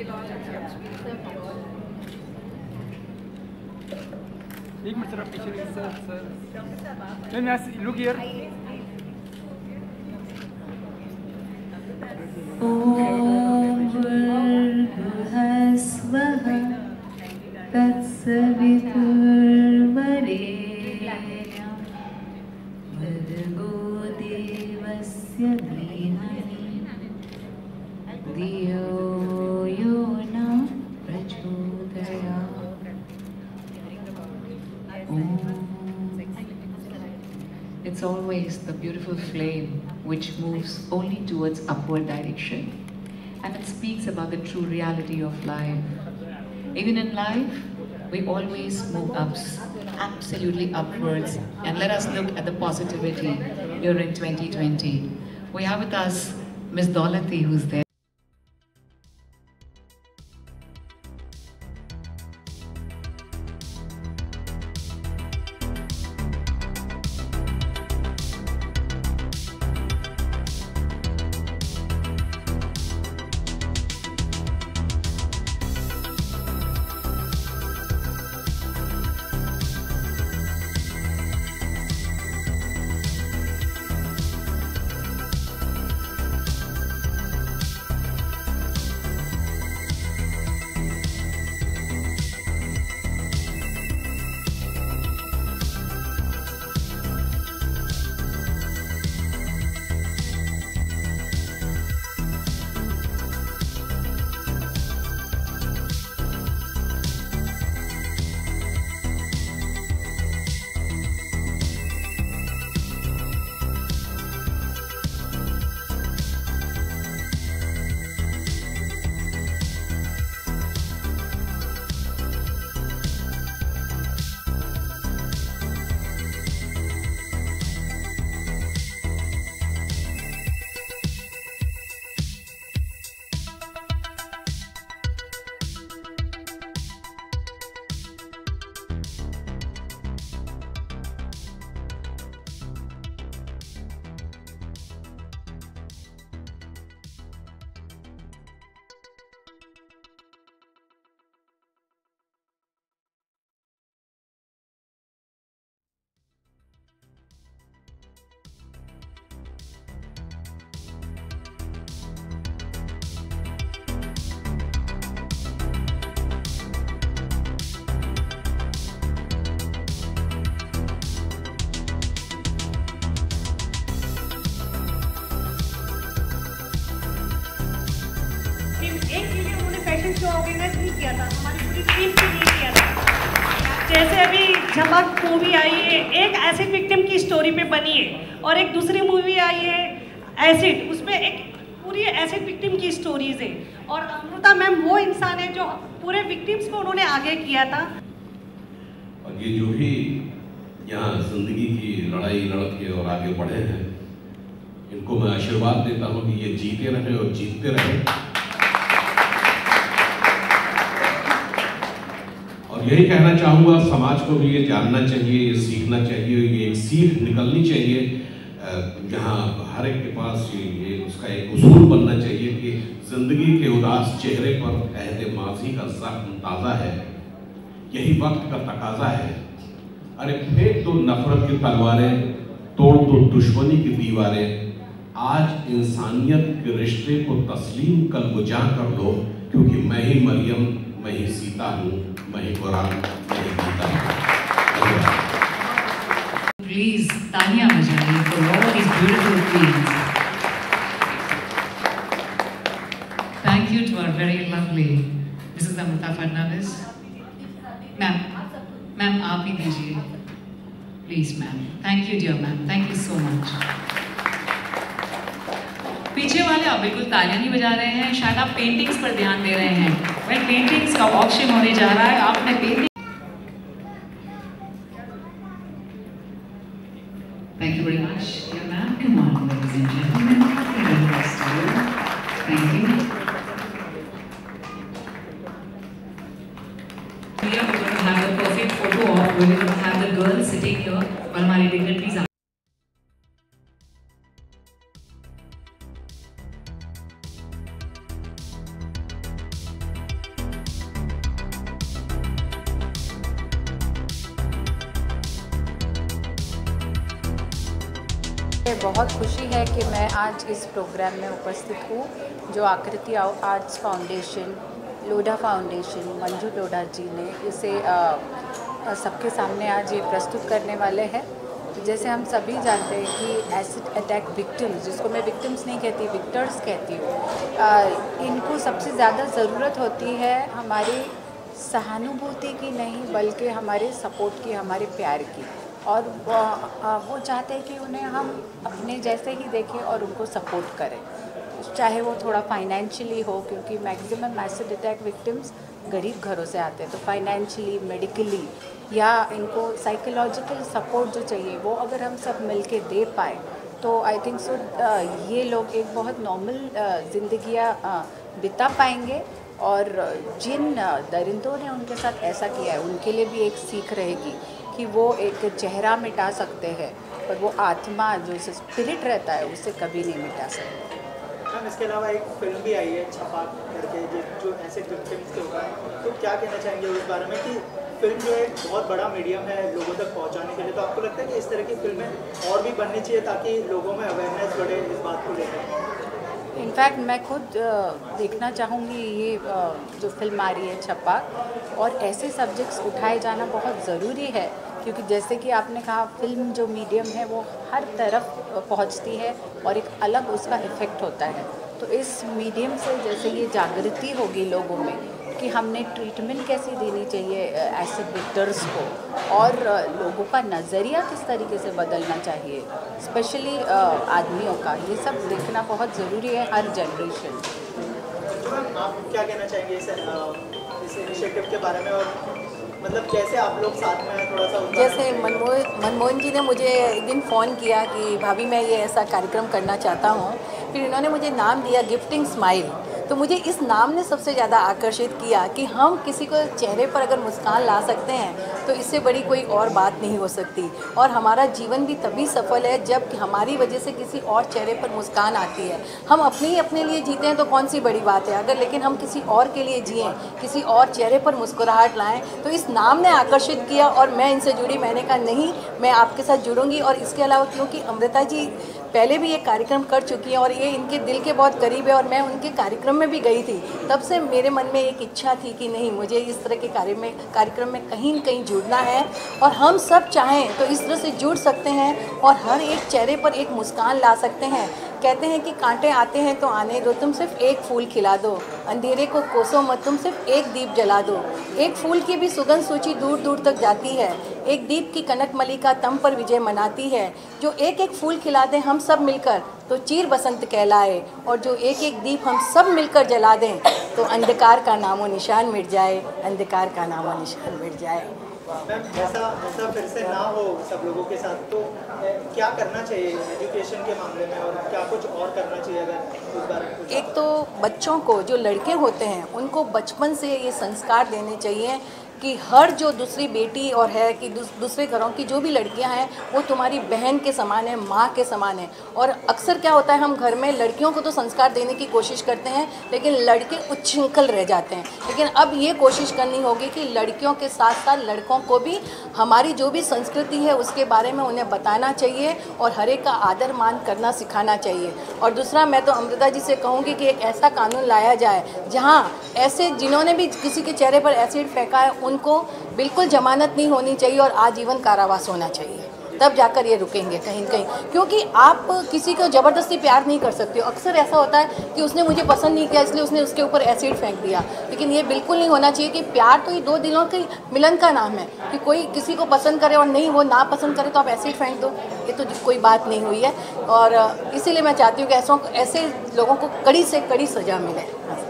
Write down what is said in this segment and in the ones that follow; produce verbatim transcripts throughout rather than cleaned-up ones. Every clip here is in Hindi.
एक मिनट सर, पीछे सर सर मैं लुक हियर। ओम भूर्भुवः स्वः तत्सवितुर्वरेण्यं भर्गो देवस्य धीमहि धियो यो न प्रचोदयात्। It's always the beautiful flame which moves only towards upward direction, and it speaks about the true reality of life. Even in life, we always move up, absolutely upwards, and let us look at the positivity here in twenty twenty. We have with us Miss Daulati, who's there. Show organise नहीं किया था, हमारी पूरी टीम के लिए किया था। जैसे अभी झमक मूवी आई है, एक एसिड विक्टिम की स्टोरी पे बनी है, और एक दूसरी मूवी आई है एसिड, उसमें एक पूरी एसिड विक्टिम की स्टोरीज है। और अमृता मैम वो इंसान है जो पूरे विक्टिम्स को उन्होंने आगे किया था। और ये जो भी यहाँ जिंदगी की लड़ाई लड़ के और आगे बढ़े हैं, इनको मैं आशीर्वाद देता हूँ कि ये जीते रहे और जीतते रहे। और यही कहना चाहूँगा, समाज को भी ये जानना चाहिए, ये सीखना चाहिए, ये एक सीख निकलनी चाहिए, जहाँ हर एक के पास ये, ये उसका एक उसूल बनना चाहिए कि जिंदगी के उदास चेहरे पर अहद माजी का जख्म ताज़ा है, यही वक्त का तकाजा है। अरे फेंक दो नफरत की तलवारें, तोड़ दो दुश्मनी की दीवारें, आज इंसानियत के रिश्ते को तस्लीम कल बुझा कर लो, क्योंकि मैं ही मरियम, मैं ही सीता हूँ, मैं ही कुरान, मैं ही गीता हूँ। Please, तालियां बजाइए for all these beautiful queens. Thank you to our very lovely Missus Amrita Fadnavis. Ma'am, ma'am आप ही दीजिए, please ma'am. Thank you dear ma'am. Thank you so much. पीछे वाले आप बिल्कुल तालियां नहीं बजा रहे हैं, शायद आप पेंटिंग्स पर ध्यान दे रहे हैं। वेल, पेंटिंग्स का ऑक्शन होने जा रहा है, आपने painting. Thank you very much, dear ma'am. Come on, ladies and gentlemen. Thank you. We are going to have the perfect photo op. We're going to have the girls sitting here while हमारी dignitaries are बहुत खुशी है कि मैं आज इस प्रोग्राम में उपस्थित हूँ जो Akriti arts foundation, Lodha foundation, Manju Lodha ji ने इसे सबके सामने आज ये प्रस्तुत करने वाले हैं। जैसे हम सभी जानते हैं कि एसिड अटैक विक्टिम्स, जिसको मैं विक्टिम्स नहीं कहती, विक्टर्स कहती हूँ, इनको सबसे ज़्यादा ज़रूरत होती है हमारी सहानुभूति की नहीं बल्कि हमारे सपोर्ट की, हमारे प्यार की। और वो, वो चाहते हैं कि उन्हें हम अपने जैसे ही देखें और उनको सपोर्ट करें, चाहे वो थोड़ा फाइनेंशियली हो, क्योंकि मैक्सिमम एसिड अटैक विक्टिम्स गरीब घरों से आते हैं, तो फाइनेंशियली, मेडिकली या इनको साइकोलॉजिकल सपोर्ट जो चाहिए वो अगर हम सब मिलके दे पाए तो आई थिंक सो ये लोग एक बहुत नॉर्मल ज़िंदगियाँ बिता पाएंगे। और जिन दरिंदों ने उनके साथ ऐसा किया है उनके लिए भी एक सीख रहेगी कि वो एक चेहरा मिटा सकते हैं पर वो आत्मा जो स्पिरिट रहता है उसे कभी नहीं मिटा सकते। मैम, इसके अलावा एक फिल्म भी आई है छपाक करके जो जो ऐसे विक्टिम्स के ऊपर है, तो क्या कहना चाहेंगे उस बारे में कि फिल्म जो है बहुत बड़ा मीडियम है लोगों तक पहुंचाने के लिए, तो आपको लगता है कि इस तरह की फिल्में और भी बननी चाहिए ताकि लोगों में अवेयरनेस बढ़े इस बात को लेकर? इनफैक्ट मैं खुद देखना चाहूँगी ये जो फिल्म आ रही है छपाक, और ऐसे सब्जेक्ट्स उठाए जाना बहुत ज़रूरी है क्योंकि जैसे कि आपने कहा फिल्म जो मीडियम है वो हर तरफ पहुंचती है और एक अलग उसका इफ़ेक्ट होता है। तो इस मीडियम से जैसे ये जागृति होगी लोगों में कि हमने ट्रीटमेंट कैसे देनी चाहिए एसिड विक्टर्स को और लोगों का नज़रिया किस तरीके से बदलना चाहिए, स्पेशली आदमियों का, ये सब देखना बहुत ज़रूरी है हर जनरेशन। आप क्या कहना चाहेंगे इस इस इनिशिएटिव के बारे में और मतलब कैसे आप लोग साथ में थोड़ा सा? जैसे मनमोहन मनमोहन जी ने मुझे एक दिन फ़ोन किया कि भाभी मैं ये ऐसा कार्यक्रम करना चाहता हूँ, फिर इन्होंने मुझे नाम दिया गिफ्टिंग स्माइल। तो मुझे इस नाम ने सबसे ज़्यादा आकर्षित किया कि हम किसी को चेहरे पर अगर मुस्कान ला सकते हैं तो इससे बड़ी कोई और बात नहीं हो सकती। और हमारा जीवन भी तभी सफल है जब हमारी वजह से किसी और चेहरे पर मुस्कान आती है। हम अपने ही अपने लिए जीते हैं तो कौन सी बड़ी बात है, अगर लेकिन हम किसी और के लिए जिएँ, किसी और चेहरे पर मुस्कुराहट लाएँ। तो इस नाम ने आकर्षित किया और मैं इनसे जुड़ी। मैंने कहा नहीं, मैं आपके साथ जुड़ूंगी। और इसके अलावा क्योंकि अमृता जी पहले भी ये कार्यक्रम कर चुकी हैं और ये इनके दिल के बहुत करीब है और मैं उनके कार्यक्रम में भी गई थी, तब से मेरे मन में एक इच्छा थी कि नहीं, मुझे इस तरह के कार्य में कार्यक्रम में कहीं न कहीं जुड़ना है। और हम सब चाहें तो इस तरह से जुड़ सकते हैं और हर एक चेहरे पर एक मुस्कान ला सकते हैं। कहते हैं कि कांटे आते हैं तो आने दो, तुम सिर्फ एक फूल खिला दो, अंधेरे को कोसो मत, तुम सिर्फ एक दीप जला दो। एक फूल की भी सुगंध सूची दूर दूर तक जाती है, एक दीप की कनक मलिका तम पर विजय मनाती है। जो एक एक फूल खिला दें हम सब मिलकर तो चीर बसंत कहलाए, और जो एक एक दीप हम सब मिलकर जला दें तो अंधकार का नामो निशान मिट जाए, अंधकार का नामो निशान मिट जाए। मैम, ऐसा ऐसा फिर से ना हो सब लोगों के साथ, तो क्या करना चाहिए एजुकेशन के मामले में और क्या कुछ और करना चाहिए अगर उस बारे में? एक तो बच्चों को, जो लड़के होते हैं उनको बचपन से ये संस्कार देने चाहिए कि हर जो दूसरी बेटी और है कि दूसरे घरों की जो भी लड़कियां हैं वो तुम्हारी बहन के समान है, माँ के समान है। और अक्सर क्या होता है, हम घर में लड़कियों को तो संस्कार देने की कोशिश करते हैं लेकिन लड़के उच्छृंखल रह जाते हैं। लेकिन अब ये कोशिश करनी होगी कि लड़कियों के साथ साथ लड़कों को भी हमारी जो भी संस्कृति है उसके बारे में उन्हें बताना चाहिए और हर एक का आदर मान करना सिखाना चाहिए। और दूसरा, मैं तो अमृता जी से कहूँगी कि एक ऐसा कानून लाया जाए जहाँ ऐसे जिन्होंने भी किसी के चेहरे पर एसिड फेंका है उनको बिल्कुल जमानत नहीं होनी चाहिए और आजीवन कारावास होना चाहिए, तब जाकर ये रुकेंगे कहीं कहीं। क्योंकि आप किसी को ज़बरदस्ती प्यार नहीं कर सकते हो। अक्सर ऐसा होता है कि उसने मुझे पसंद नहीं किया इसलिए उसने उसके ऊपर एसिड फेंक दिया, लेकिन ये बिल्कुल नहीं होना चाहिए कि प्यार तो ये दो दिलों के मिलन का नाम है कि कोई किसी को पसंद करे और नहीं वो ना पसंद करे तो आप एसिड फेंक दो, ये तो कोई बात नहीं हुई है। और इसीलिए मैं चाहती हूँ कि ऐसों ऐसे लोगों को कड़ी से कड़ी सज़ा मिले।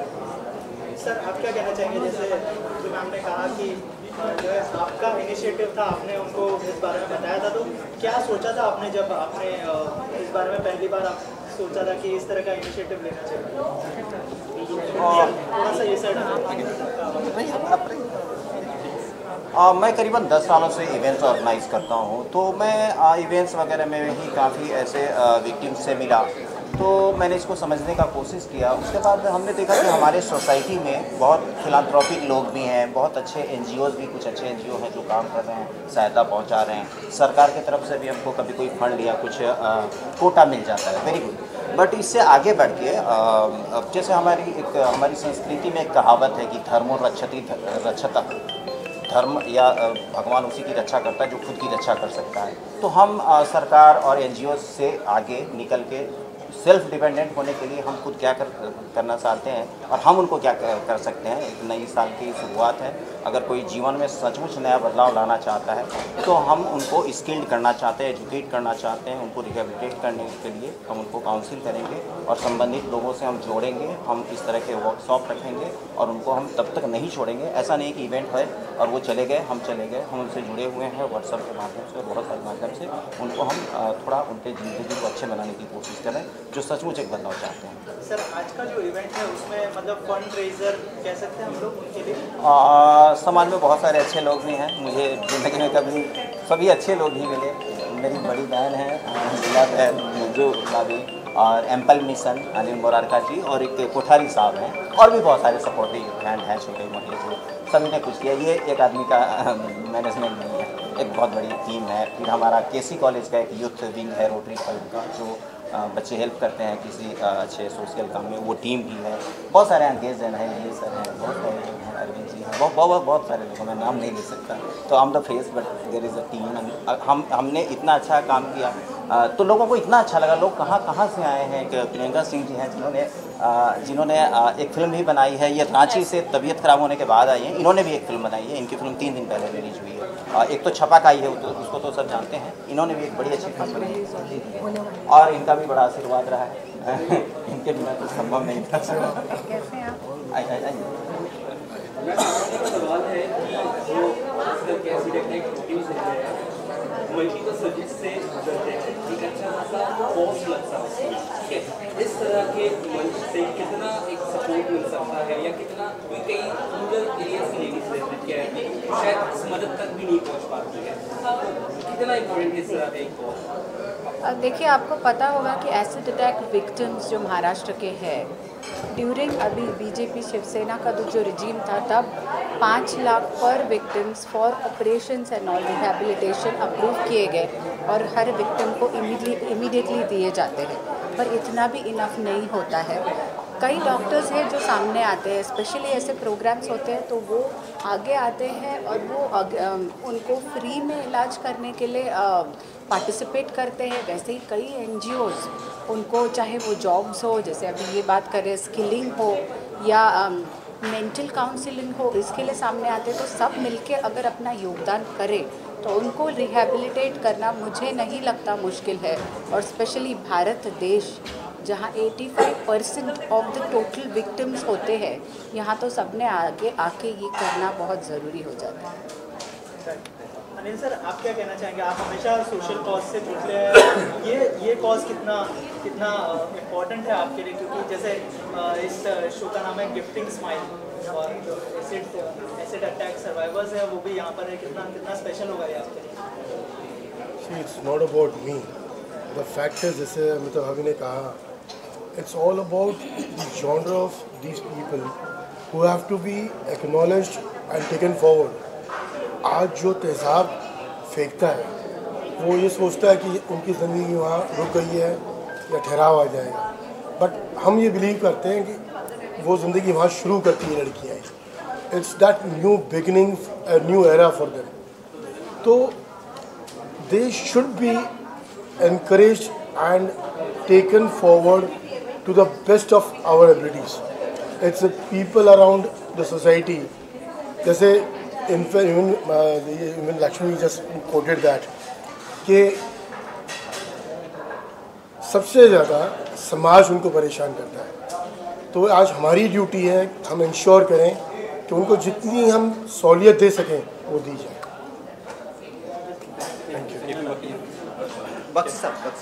सर, आप क्या कहना चाहेंगे, जैसे जो मैम ने कहा कि जो है आपका इनिशिएटिव था, आपने उनको इस बारे में बताया था, तो क्या सोचा था आपने जब आपने इस बारे में पहली बार आप सोचा था कि इस तरह का इनिशिएटिव लेना चाहिए? थोड़ा सा ये साइड आ, मैं करीबन दस सालों से इवेंट्स ऑर्गेनाइज करता हूँ, तो मैं इवेंट्स वगैरह में ही काफ़ी ऐसे विक्टिम्स से मिला तो मैंने इसको समझने का कोशिश किया। उसके बाद हमने देखा कि हमारे सोसाइटी में बहुत फिलांथ्रोपिक लोग भी हैं, बहुत अच्छे एनजीओज़ भी, कुछ अच्छे एनजीओ हैं जो काम कर रहे हैं, सहायता पहुंचा रहे हैं। सरकार की तरफ से भी हमको कभी कोई फंड या कुछ आ, कोटा मिल जाता है, वेरी गुड। बट इससे आगे बढ़ के आ, जैसे हमारी एक हमारी संस्कृति में एक कहावत है कि धर्मो रक्षति रक्षता, धर्म या भगवान उसी की रक्षा करता है जो खुद की रक्षा कर सकता है। तो हम आ, सरकार और एनजीओ से आगे निकल के सेल्फ डिपेंडेंट होने के लिए हम खुद क्या कर करना चाहते हैं और हम उनको क्या कर, कर सकते हैं। एक नई साल की शुरुआत है, अगर कोई जीवन में सचमुच नया बदलाव लाना चाहता है तो हम उनको स्किल्ड करना चाहते हैं, एजुकेट करना चाहते हैं, उनको रिहेबिलिटेट करने के लिए हम उनको काउंसिल करेंगे और संबंधित लोगों से हम जोड़ेंगे। हम इस तरह के वर्कशॉप रखेंगे और उनको हम तब तक नहीं छोड़ेंगे। ऐसा नहीं कि इवेंट है और वो चले गए, हम चले गए। हम उनसे जुड़े हुए हैं व्हाट्सएप के माध्यम से और बहुत सारे माध्यम से। उनको हम थोड़ा उनके ज़िंदगी को अच्छे बनाने की कोशिश करें जो सचमुच एक बदलाव चाहते हैं। सर, आज का जो इवेंट है उसमें मतलब फंड रेजर कह सकते हैं हम लोग उनके लिए? आ, समाज में बहुत सारे अच्छे लोग भी हैं। मुझे ज़िंदगी में कभी सभी अच्छे लोग ही मिले। मेरी बड़ी बहन है लीला बहन मंजू भाभी, और एम्पल मिशन अनिल मोरारका जी, और एक कोठारी साहब हैं, और भी बहुत सारे सपोर्टिव हैंड हैं छोटे मोटे जो सभी ने कुछ किया। ये एक आदमी का मैनेजमेंट नहीं है, एक बहुत बड़ी टीम है। फिर हमारा केसी कॉलेज का एक यूथ विंग है रोटरी क्लब का, जो बच्चे हेल्प करते हैं किसी अच्छे सोशल काम में, वो टीम भी है। बहुत सारे अंकेश जैन हैं, ये सर हैं, बहुत सारे लोग हैं, अरविंद जी हैं, बहुत बहुत बहुत सारे लोग हैं, मैं नाम नहीं ले सकता। तो I am the face but there is a team. हम हमने इतना अच्छा काम किया तो लोगों को इतना अच्छा लगा। लोग कहाँ कहाँ से आए हैं। कि प्रियंका सिंह जी हैं जिन्होंने जिन्होंने एक फ़िल्म भी बनाई है। ये रांची से तबीयत ख़राब होने के बाद आई हैं, इन्होंने भी एक फ़िल्म बनाई है। इनकी फ़िल्म तीन दिन पहले रिलीज हुई है। एक तो छपा का आई है, तो उसको तो सब जानते हैं। इन्होंने भी एक बड़ी अच्छी फिल्म बनाई और इनका भी बड़ा आशीर्वाद रहा है। इनके बिना तो संभव नहीं था। सवाल है कि जो कैसी टेक्निक मल्टी तो सर्विस से गुजरते हैं, एक अच्छा खासा कॉस्ट लगता है, ठीक है। इस तरह के मंच से कितना एक सपोर्ट मिल सकता है या कितना कोई कई रूरल एरियाज की लेडीज रहती क्या है कि शायद इस मदद तक भी नहीं पहुंच पाती है, कितना इम्पोर्टेंट इस तरह का एक कॉस्ट? देखिए, आपको पता होगा कि एसिड अटैक विक्टिम्स जो महाराष्ट्र के हैं, ड्यूरिंग अभी बीजेपी शिवसेना का जो रिजीम था तब पाँच लाख पर victims for operations and all rehabilitation approve किए गए और हर विक्टिम को इमीडिएटली दिए जाते हैं। पर इतना भी इनफ नहीं होता है। कई डॉक्टर्स हैं जो सामने आते हैं, स्पेशली ऐसे प्रोग्राम्स होते हैं तो वो आगे आते हैं और वो उनको फ्री में इलाज करने के लिए पार्टिसिपेट करते हैं। वैसे ही कई एनजीओज़ उनको, चाहे वो जॉब्स हो, जैसे अभी ये बात करें स्किलिंग हो या मेंटल काउंसलिंग हो, इसके लिए सामने आते हैं। तो सब मिलके अगर अपना योगदान करें तो उनको रिहैबिलिटेट करना मुझे नहीं लगता मुश्किल है। और स्पेशली भारत देश जहाँ पचासी percent of the total victims होते हैं, यहाँ तो सबने आगे आके ये करना बहुत ज़रूरी हो जाता है। अनिल सर, आप क्या कहना चाहेंगे? आप हमेशा सोशल कॉज से जुड़ते हैं, ये ये कॉज कितना कितना इम्पोर्टेंट है आपके लिए? क्योंकि जैसे इस शो का नाम है गिफ्टिंग स्माइल और जो एसिड एसिड अटैक सर्वाइवर्स है वो भी यहाँ पर है। कितना कितना स्पेशल होगा ये आपके लिए? It's not about me, the fact is, जैसे मतलब अभी ने कहा, it's all about the genre of these people who have to be acknowledged and taken forward. आज जो तेज़ाब फेंकता है वो ये सोचता है कि उनकी ज़िंदगी वहाँ रुक गई है या ठहराव आ जाएगा, बट हम ये बिलीव करते हैं कि वो ज़िंदगी वहाँ शुरू करती है लड़कियाँ। It's that new beginning, a new era for them. तो they should be encouraged and taken forward to the best of our abilities. It's the people around the society. जैसे even even Lakshmi just quoted that कि सबसे ज़्यादा समाज उनको परेशान करता है। तो आज हमारी ड्यूटी है हम इंश्योर करें कि उनको जितनी हम सहूलियत दे सकें वो दी जाए। Thank you. बक्स सब बक्स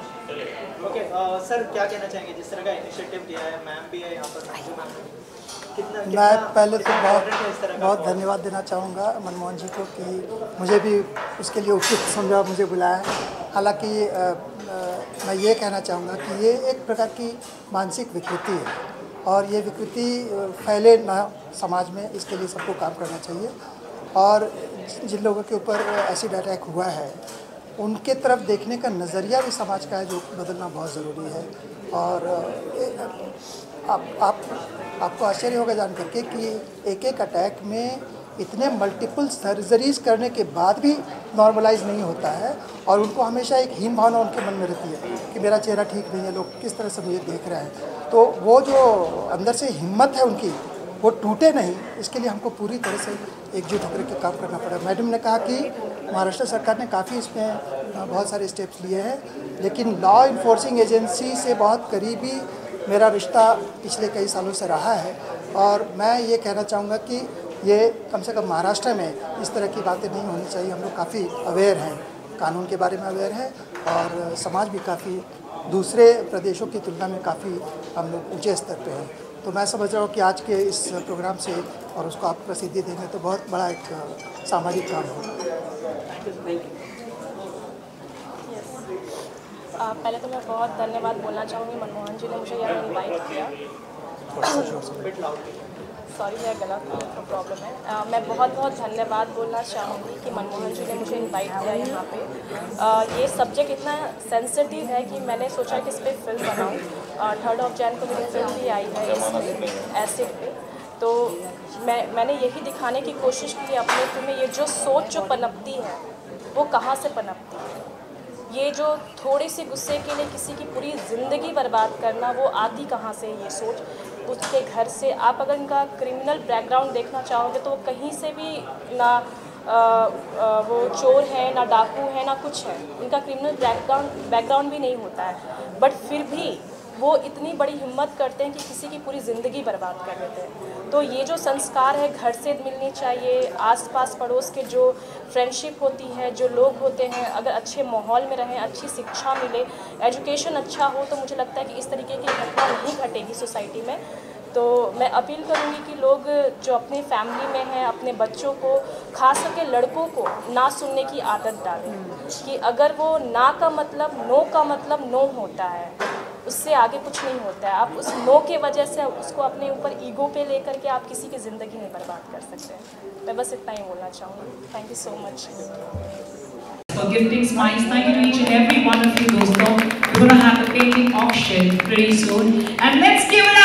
ओके सर, क्या कहना चाहेंगे? जिस तरह का इनिशिएटिव दिया है, मैम भी है यहाँ पर, मैम कितना मैं पहले तो बहुत बहुत धन्यवाद देना चाहूँगा मनमोहन जी को कि मुझे भी उसके लिए उपयुक्त समझा, मुझे बुलाया। हालांकि मैं ये कहना चाहूँगा कि ये एक प्रकार की मानसिक विकृति है और ये विकृति फैले ना समाज में, इसके लिए सबको काम करना चाहिए। और जिन लोगों के ऊपर एसिड अटैक हुआ है उनके तरफ देखने का नज़रिया भी समाज का है जो बदलना बहुत ज़रूरी है। और आप आप आपको आश्चर्य होगा जान करके कि एक एक अटैक में इतने मल्टीपल सर्जरीज करने के बाद भी नॉर्मलाइज नहीं होता है और उनको हमेशा एक हीन भावना उनके मन में रहती है कि मेरा चेहरा ठीक नहीं है, लोग किस तरह से मुझे देख रहे हैं। तो वो जो अंदर से हिम्मत है उनकी, वो टूटे नहीं, इसके लिए हमको पूरी तरह से एकजुट होकर के काम करना पड़ा। मैडम ने कहा कि महाराष्ट्र सरकार ने काफ़ी इसमें बहुत सारे स्टेप्स लिए हैं, लेकिन लॉ इन्फोर्सिंग एजेंसी से बहुत करीबी मेरा रिश्ता पिछले कई सालों से रहा है। और मैं ये कहना चाहूँगा कि ये कम से कम महाराष्ट्र में इस तरह की बातें नहीं होनी चाहिए। हम लोग काफ़ी अवेयर हैं, कानून के बारे में अवेयर हैं और समाज भी काफ़ी दूसरे प्रदेशों की तुलना में काफ़ी हम लोग ऊँचे स्तर पे हैं। तो मैं समझ रहा हूँ कि आज के इस प्रोग्राम से और उसको आप प्रसिद्धि देंगे तो बहुत बड़ा एक सामाजिक काम होगा। Uh, पहले तो मैं बहुत धन्यवाद बोलना चाहूँगी मनमोहन जी ने मुझे यहाँ इनवाइट किया। सॉरी मेरा गला प्रॉब्लम है। uh, मैं बहुत बहुत धन्यवाद बोलना चाहूँगी कि मनमोहन जी ने मुझे इनवाइट किया यहाँ पे। uh, ये सब्जेक्ट इतना सेंसिटिव है कि मैंने सोचा कि इस पर फिल्म बनाऊँ। थर्ड ऑफ जैन को मेरी फिल्म भी आई है इस एसिड पे। तो मैं मैंने यही दिखाने की कोशिश की अपने फिल्म में, ये जो सोच जो पनपती है वो कहाँ से पनपती है। ये जो थोड़े से गुस्से के लिए किसी की पूरी ज़िंदगी बर्बाद करना, वो आती कहाँ से ये सोच, उसके घर से। आप अगर इनका क्रिमिनल बैकग्राउंड देखना चाहोगे तो वो कहीं से भी ना आ, आ, वो चोर है, ना डाकू है, ना कुछ है। इनका क्रिमिनल बैकग्राउंड बैकग्राउंड भी नहीं होता है, बट फिर भी वो इतनी बड़ी हिम्मत करते हैं कि किसी की पूरी ज़िंदगी बर्बाद कर देते हैं। तो ये जो संस्कार है घर से मिलनी चाहिए। आसपास पड़ोस के जो फ्रेंडशिप होती है, जो लोग होते हैं, अगर अच्छे माहौल में रहें, अच्छी शिक्षा मिले, एजुकेशन अच्छा हो, तो मुझे लगता है कि इस तरीके की घटना नहीं घटेगी सोसाइटी में। तो मैं अपील करूँगी कि लोग जो अपनी फैमिली में हैं, अपने बच्चों को, खास करके लड़कों को ना सुनने की आदत डालें कि अगर वो ना का मतलब, नो का मतलब नो होता है, उससे आगे कुछ नहीं होता है। आप उस नो के वजह से उसको अपने ऊपर ईगो पे लेकर के आप किसी की ज़िंदगी नहीं बर्बाद कर सकते। मैं बस इतना ही बोलना चाहूँगी। Thank you so much for gifting smiles. Thank you to each and every one of you, दोस्तों. We're going to have a painting auction pretty soon, and let's give it